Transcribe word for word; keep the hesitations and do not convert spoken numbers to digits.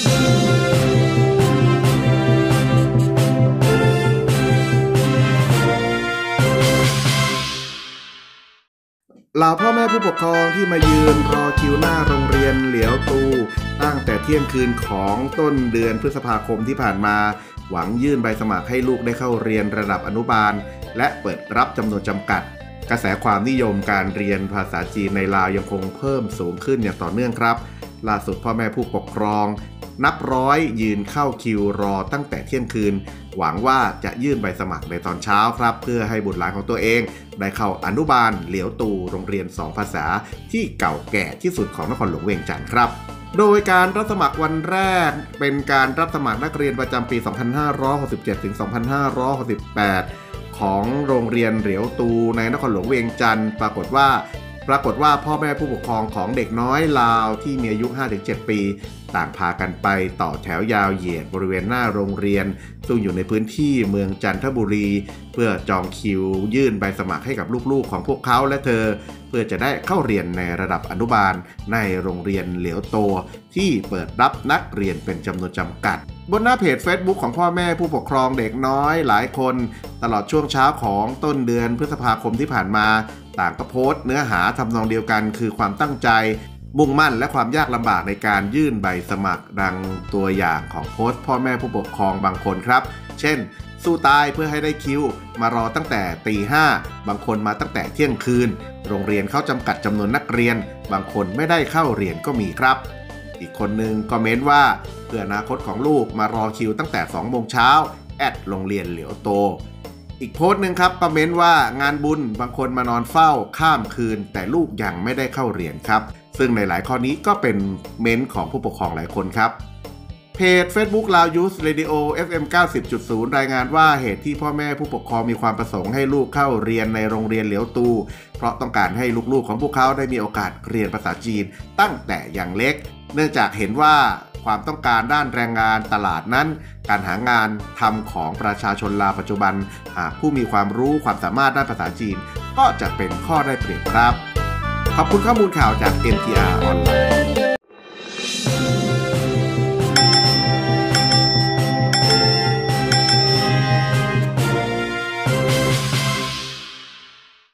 เหล่าพ่อแม่ผู้ปกครองที่มายืนรอคิวหน้าโรงเรียนเหลียวตูตั้งแต่เที่ยงคืนของต้นเดือนพฤษภาคมที่ผ่านมาหวังยื่นใบสมัครให้ลูกได้เข้าเรียนระดับอนุบาลและเปิดรับจำนวนจำกัดกระแสความนิยมการเรียนภาษาจีนในลาวยังคงเพิ่มสูงขึ้นอย่างต่อเนื่องครับล่าสุดพ่อแม่ผู้ปกครองนับร้อยยืนเข้าคิวรอตั้งแต่เที่ยงคืนหวังว่าจะยื่นใบสมัครในตอนเช้าครับเพื่อให้บุตรหลานของตัวเองได้เข้าอนุบาลเหลียวตูโรงเรียนสองภาษาที่เก่าแก่ที่สุดของนครหลวงเวียงจันทร์ครับโดยการรับสมัครวันแรกเป็นการรับสมัครนักเรียนประจำปี สองพันห้าร้อยหกสิบเจ็ด ถึง สองพันห้าร้อยหกสิบแปด ของโรงเรียนเหลียวตูในนครหลวงเวียงจันทร์ปรากฏว่าปรากฏว่าพ่อแม่ผู้ปกครองของเด็กน้อยลาวที่มีอายุ ห้าถึงเจ็ด ปีต่างพากันไปต่อแถวยาวเหยียดบริเวณหน้าโรงเรียนซึ่งอยู่ในพื้นที่เมืองจันทบุรีเพื่อจองคิวยื่นใบสมัครให้กับลูกๆของพวกเขาและเธอเพื่อจะได้เข้าเรียนในระดับอนุบาลในโรงเรียนเหลียวโตที่เปิดรับนักเรียนเป็นจำนวนจำกัดบนหน้าเพจ Facebook ของพ่อแม่ผู้ปกครองเด็กน้อยหลายคนตลอดช่วงเช้าของต้นเดือนพฤษภาคมที่ผ่านมาต่างก็โพสต์เนื้อหาทำนองเดียวกันคือความตั้งใจมุ่งมั่นและความยากลำบากในการยื่นใบสมัครดังตัวอย่างของโพสต์พ่อแม่ผู้ปกครองบางคนครับเช่นสู้ตายเพื่อให้ได้คิวมารอตั้งแต่ตีห้าบางคนมาตั้งแต่เที่ยงคืนโรงเรียนเขาจำกัดจำนวนนักเรียนบางคนไม่ได้เข้าเรียนก็มีครับอีกคนนึงคอมเมนต์ว่าเพื่ออนาคตของลูกมารอคิวตั้งแต่สองโมงเช้าแอดโรงเรียนเหลียวโตอีกโพสต์หนึ่งครับคอมเมนต์ว่างานบุญบางคนมานอนเฝ้าข้ามคืนแต่ลูกยังไม่ได้เข้าเรียนครับซึ่งในหลายข้อนี้ก็เป็นเม้นต์ของผู้ปกครองหลายคนครับเพจ Facebook Lao Youth Radio เอฟ เอ็ม เก้าสิบจุดศูนย์ รายงานว่าเหตุที่พ่อแม่ผู้ปกครองมีความประสงค์ให้ลูกเข้าเรียนในโรงเรียนเหลียวตูเพราะต้องการให้ลูกๆของพวกเขาได้มีโอกาสเรียนภาษาจีนตั้งแต่อย่างเล็กเนื่องจากเห็นว่าความต้องการด้านแรงงานตลาดนั้นการหางานทำของประชาชนลาวปัจจุบันหากผู้มีความรู้ความสามารถด้านภาษาจีนก็จะเป็นข้อได้เปรียบครับขอบคุณข้อมูลข่าวจาก เอ็น ที อาร์ ออนไลน์